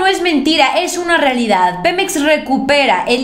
es mentira, es una realidad. Pemex recupera el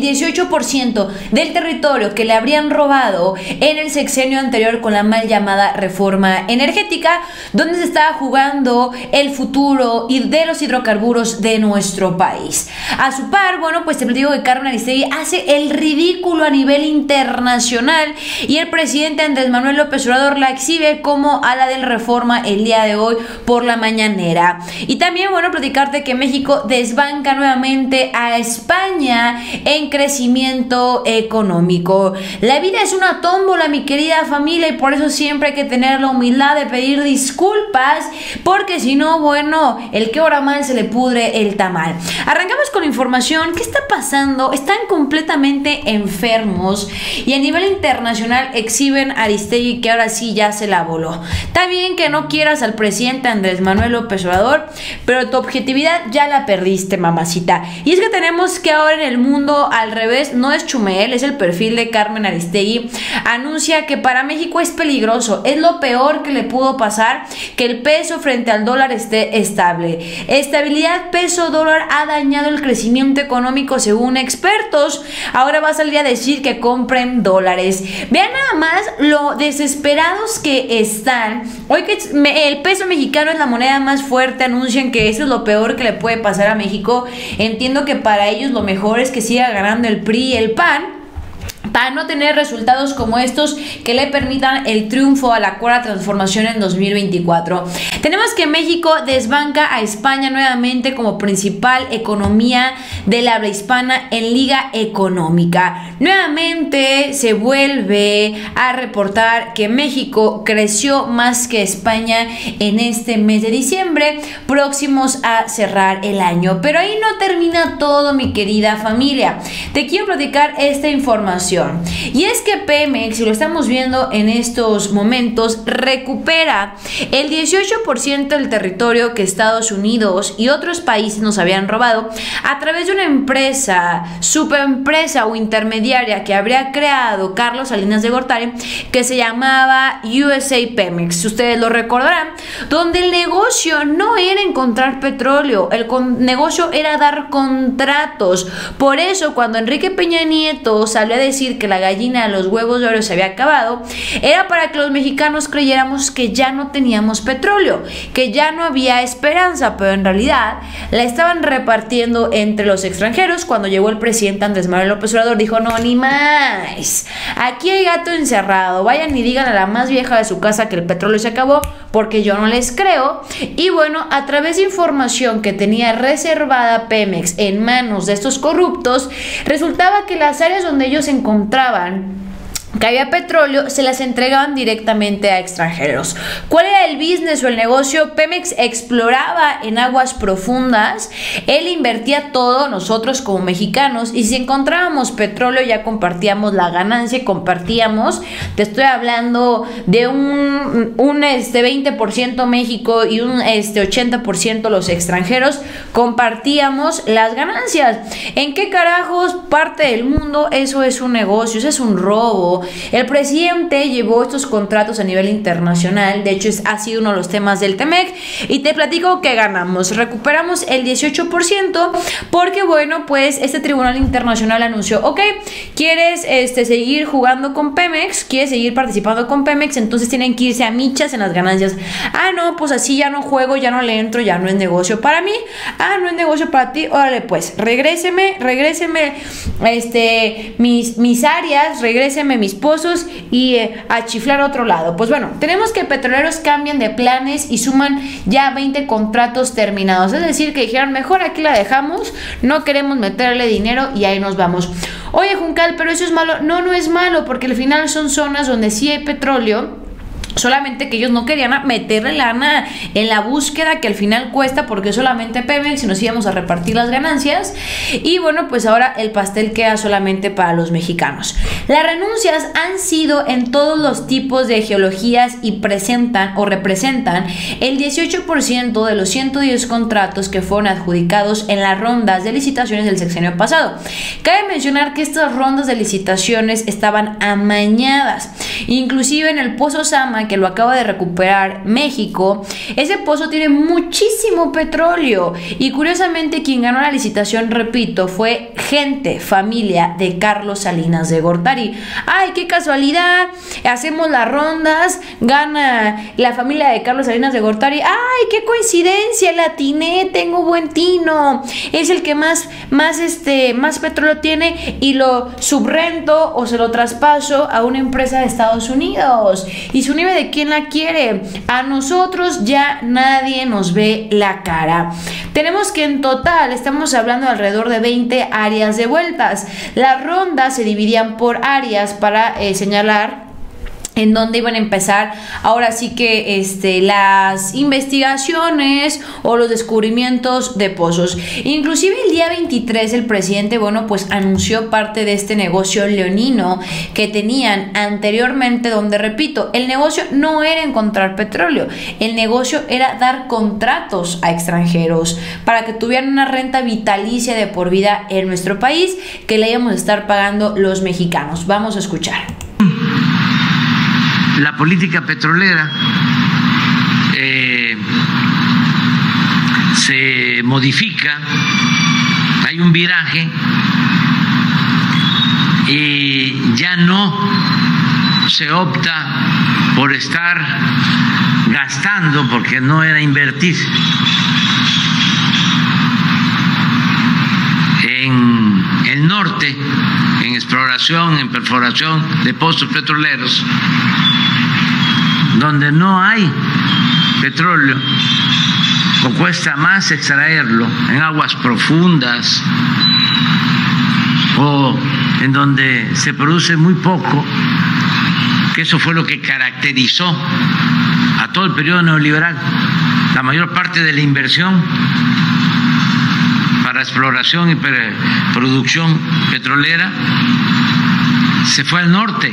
18% del territorio que le habrían robado en el sexenio anterior con la mal llamada reforma energética, donde se estaba jugando el futuro de los hidrocarburos de nuestro país. A su par, bueno, pues te digo que Carmen Aristegui hace el ridículo a nivel internacional y el presidente Andrés Manuel López Obrador la exhibe como a la del Reforma el día de hoy por la mañanera. Y también, bueno, platicarte que México desbanca nuevamente a España en crecimiento económico. La vida es una tómbola, mi querida familia, y por eso siempre hay que tener la humildad de pedir disculpas, porque si no, bueno, el que ora mal se le pudre el tamal. Arrancamos con la información. ¿Qué está pasando? Están completamente enfermos y a nivel internacional exhiben a Aristegui que ahora sí ya se la voló. Está bien que no quieras al presidente Andrés Manuel López Obrador, pero tu objetividad ya la perdiste, mamacita. Y es que tenemos que ahora en el mundo al revés, no es Chumel, es el perfil de Carmen Aristegui. Anuncia que para México es peligroso, es lo peor que le pudo pasar que el peso frente al dólar esté estable. Estabilidad peso-dólar ha dañado el crecimiento económico según expertos. Ahora va a salir a decir que compren dólares. Vean nada más lo desesperados que están. Hoy que el peso mexicano es la moneda más fuerte, anuncian que eso es lo peor que le puede pasar a México. Entiendo que para ellos lo mejor es que siga ganando el PRI y el PAN, para no tener resultados como estos que le permitan el triunfo a la cuarta transformación en 2024. Tenemos que México desbanca a España nuevamente como principal economía del habla hispana en Liga Económica. Nuevamente se vuelve a reportar que México creció más que España en este mes de diciembre, próximos a cerrar el año. Pero ahí no termina todo, mi querida familia. Te quiero platicar esta información. Y es que Pemex, si lo estamos viendo en estos momentos, recupera el 18% del territorio que Estados Unidos y otros países nos habían robado a través de una empresa, subempresa o intermediaria que habría creado Carlos Salinas de Gortari, que se llamaba USA Pemex. Si ustedes lo recordarán, donde el negocio no era encontrar petróleo, el negocio era dar contratos. Por eso, cuando Enrique Peña Nieto salió a decir que la gallina de los huevos de oro se había acabado, era para que los mexicanos creyéramos que ya no teníamos petróleo, que ya no había esperanza, pero en realidad la estaban repartiendo entre los extranjeros. Cuando llegó el presidente Andrés Manuel López Obrador, dijo: no, ni más, aquí hay gato encerrado, vayan y digan a la más vieja de su casa que el petróleo se acabó, porque yo no les creo. Y bueno, a través de información que tenía reservada Pemex en manos de estos corruptos, resultaba que las áreas donde ellos se encontraban que había petróleo, se las entregaban directamente a extranjeros. ¿Cuál era el business o el negocio? Pemex exploraba en aguas profundas, él invertía todo, nosotros como mexicanos, y si encontrábamos petróleo ya compartíamos la ganancia, compartíamos, te estoy hablando de un 20% México y un 80% los extranjeros, compartíamos las ganancias. ¿En qué carajos parte del mundo eso es un negocio? Eso es un robo. El presidente llevó estos contratos a nivel internacional, de hecho ha sido uno de los temas del TEMEC, y te platico que ganamos, recuperamos el 18% porque bueno, pues este tribunal internacional anunció: ok, quieres seguir jugando con Pemex, quieres seguir participando con Pemex, entonces tienen que irse a michas en las ganancias. Ah, no, pues así ya no juego, ya no le entro, ya no es negocio para mí. Ah, no es negocio para ti, órale pues, regréseme mis áreas, regréseme mis pozos y a chiflar a otro lado. Pues bueno, tenemos que petroleros cambian de planes y suman ya 20 contratos terminados, es decir, que dijeron: mejor aquí la dejamos, no queremos meterle dinero y ahí nos vamos. Oye, Juncal, pero eso es malo. No, no es malo, porque al final son zonas donde sí hay petróleo, solamente que ellos no querían meterle lana en la búsqueda, que al final cuesta, porque solamente Pemex y nos íbamos a repartir las ganancias. Y bueno, pues ahora el pastel queda solamente para los mexicanos. Las renuncias han sido en todos los tipos de geologías y presentan o representan el 18% de los 110 contratos que fueron adjudicados en las rondas de licitaciones del sexenio pasado. Cabe mencionar que estas rondas de licitaciones estaban amañadas. Inclusive en el Pozo Sama, que lo acaba de recuperar México, ese pozo tiene muchísimo petróleo y curiosamente quien ganó la licitación, repito, fue gente, familia de Carlos Salinas de Gortari. ¡Ay, qué casualidad! Hacemos las rondas, gana la familia de Carlos Salinas de Gortari. ¡Ay, qué coincidencia! La atiné, tengo buen tino. Es el que más petróleo tiene y lo subrento o se lo traspaso a una empresa de Estados Unidos. ¿Y su nivel de quién la quiere? A nosotros ya nadie nos ve la cara. Tenemos que en total estamos hablando de alrededor de 20 áreas de vueltas. Las rondas se dividían por áreas para señalar en donde iban a empezar ahora sí que las investigaciones o los descubrimientos de pozos. Inclusive el día 23 el presidente, bueno, pues anunció parte de este negocio leonino que tenían anteriormente, donde, repito, el negocio no era encontrar petróleo, el negocio era dar contratos a extranjeros para que tuvieran una renta vitalicia de por vida en nuestro país que le íbamos a estar pagando los mexicanos. Vamos a escuchar. La política petrolera se modifica, hay un viraje y ya no se opta por estar gastando, porque no era invertir en el norte, en exploración, en perforación de pozos petroleros, donde no hay petróleo o cuesta más extraerlo, en aguas profundas o en donde se produce muy poco, que eso fue lo que caracterizó a todo el periodo neoliberal. La mayor parte de la inversión para exploración y producción petrolera se fue al norte,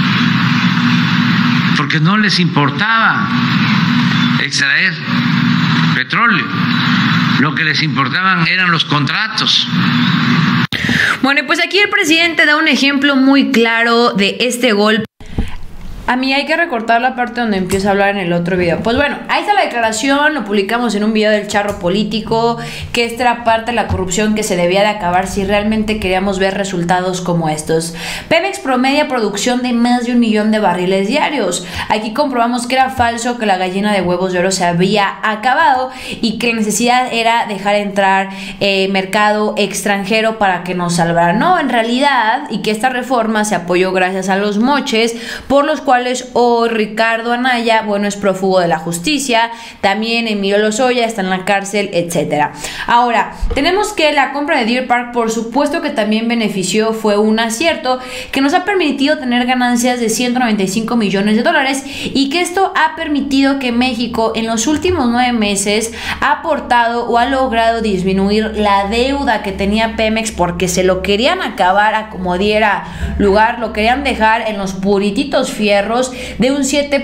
porque no les importaba extraer petróleo, lo que les importaban eran los contratos. Bueno, pues aquí el presidente da un ejemplo muy claro de este golpe. A mí hay que recortar la parte donde empieza a hablar en el otro video. Pues bueno, ahí está la declaración, lo publicamos en un video del charro político, que esta era parte de la corrupción que se debía de acabar si realmente queríamos ver resultados como estos. Pemex promedia producción de más de 1 millón de barriles diarios. Aquí comprobamos que era falso, que la gallina de huevos de oro se había acabado y que la necesidad era dejar entrar mercado extranjero para que nos salvara. No, en realidad, y que esta reforma se apoyó gracias a los moches, por los cuales hoy Ricardo Anaya, bueno, es prófugo de la justicia, también Emilio Lozoya está en la cárcel, etcétera. Ahora, tenemos que la compra de Deer Park, por supuesto que también benefició, fue un acierto que nos ha permitido tener ganancias de 195 millones de dólares y que esto ha permitido que México en los últimos 9 meses ha aportado o ha logrado disminuir la deuda que tenía Pemex, porque se lo querían acabar a como diera lugar, lo querían dejar en los purititos fierros de un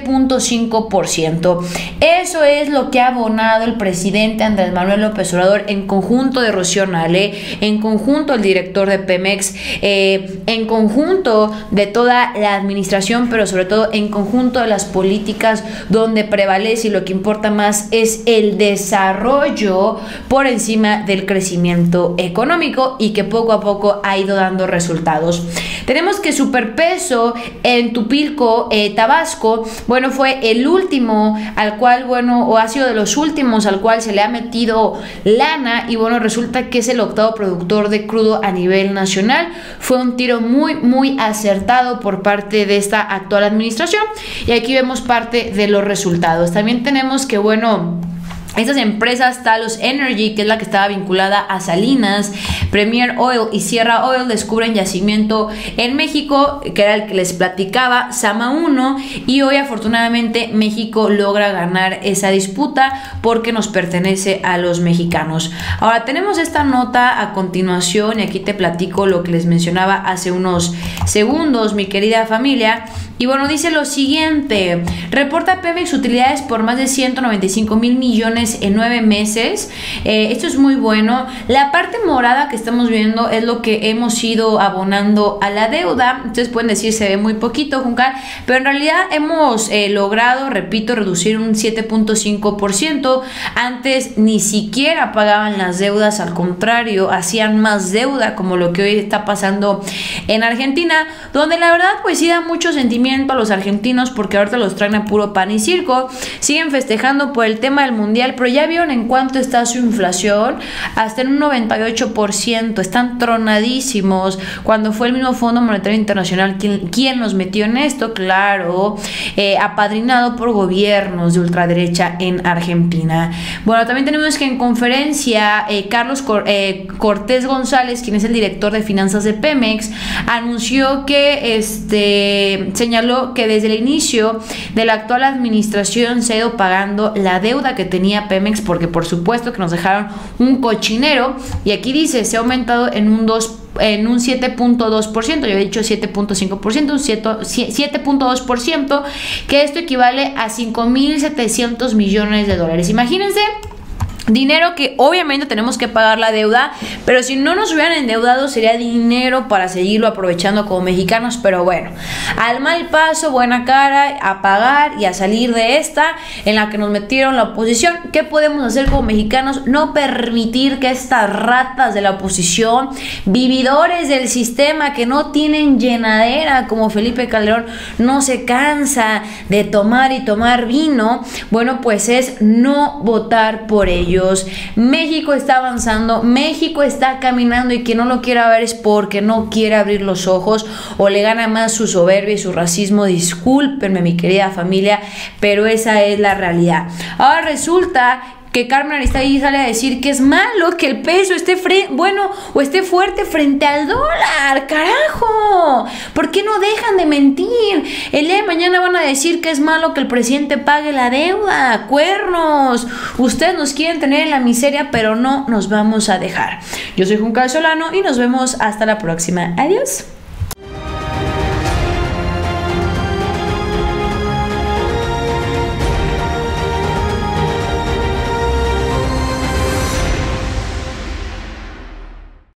7.5%. Eso es lo que ha abonado el presidente Andrés Manuel López Obrador en conjunto de Rocío Nale, en conjunto el director de Pemex, en conjunto de toda la administración, pero sobre todo en conjunto de las políticas donde prevalece y lo que importa más es el desarrollo por encima del crecimiento económico y que poco a poco ha ido dando resultados. Tenemos que Superpeso en Tupilco, Tabasco, bueno, fue el último al cual, bueno, o ha sido de los últimos al cual se le ha metido lana y bueno, resulta que es el 8º productor de crudo a nivel nacional. Fue un tiro muy acertado por parte de esta actual administración y aquí vemos parte de los resultados. También tenemos que, bueno, estas empresas, Talos Energy, que es la que estaba vinculada a Salinas, Premier Oil y Sierra Oil, descubren yacimiento en México, que era el que les platicaba, Sama 1, y hoy afortunadamente México logra ganar esa disputa porque nos pertenece a los mexicanos. Ahora tenemos esta nota a continuación y aquí te platico lo que les mencionaba hace unos segundos, mi querida familia, Y bueno, dice lo siguiente: reporta Pemex utilidades por más de 195,000 millones en 9 meses. Esto es muy bueno. La parte morada que estamos viendo es lo que hemos ido abonando a la deuda. Ustedes pueden decir se ve muy poquito, Juncal, pero en realidad hemos logrado, repito, reducir un 7.5%. Antes ni siquiera pagaban las deudas, al contrario, hacían más deuda, como lo que hoy está pasando en Argentina, donde la verdad pues sí da mucho sentimiento a los argentinos, porque ahorita los traen a puro pan y circo. Siguen festejando por el tema del mundial, pero ya vieron en cuánto está su inflación, hasta en un 98%, están tronadísimos, cuando fue el mismo Fondo Monetario Internacional quien nos metió en esto, claro, apadrinado por gobiernos de ultraderecha en Argentina. Bueno, también tenemos que en conferencia Carlos Cortés González, quien es el director de finanzas de Pemex, anunció que señaló que desde el inicio de la actual administración se ha ido pagando la deuda que tenía Pemex, porque por supuesto que nos dejaron un cochinero, y aquí dice se ha aumentado en un 7.2%, yo he dicho 7.5%, un 7.2%, que esto equivale a 5.700 millones de dólares. Imagínense, dinero que obviamente tenemos que pagar la deuda, pero si no nos hubieran endeudado sería dinero para seguirlo aprovechando como mexicanos. Pero bueno, al mal paso, buena cara, a pagar y a salir de esta en la que nos metieron la oposición. ¿Qué podemos hacer como mexicanos? No permitir que estas ratas de la oposición, vividores del sistema que no tienen llenadera como Felipe Calderón, no se cansa de tomar y tomar vino. Bueno, pues es no votar por ellos. México está avanzando, México está caminando, y quien no lo quiera ver es porque no quiere abrir los ojos o le gana más su soberbia y su racismo. Discúlpenme, mi querida familia, pero esa es la realidad. Ahora resulta que Carmen Aristegui sale a decir que es malo que el peso esté fuerte frente al dólar. ¡Carajo! ¿Por qué no dejan de mentir? El día de mañana van a decir que es malo que el presidente pague la deuda. ¡Cuernos! Ustedes nos quieren tener en la miseria, pero no nos vamos a dejar. Yo soy Juncal Solano y nos vemos hasta la próxima. Adiós.